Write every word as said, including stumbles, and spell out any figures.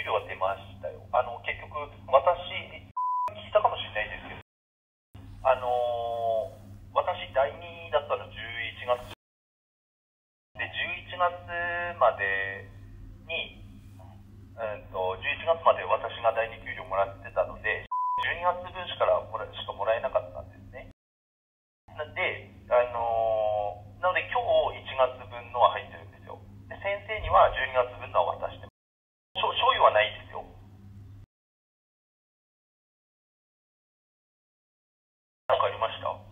料は出ましたよ。あの結局私聞いたかもしれないですけど、あのー、私だいにだったのじゅういちがつで、じゅういちがつまでに、うんと、じゅういちがつまで私がだいに給料もらってたので、じゅうにがつぶんしからもらしかもらえなかったんですね。なんで、あのー、なので今日いちがつぶんのは入ってるんですよ。で、先生にはじゅうにがつぶんのは渡してます。賞与はないですよ。なんかありました？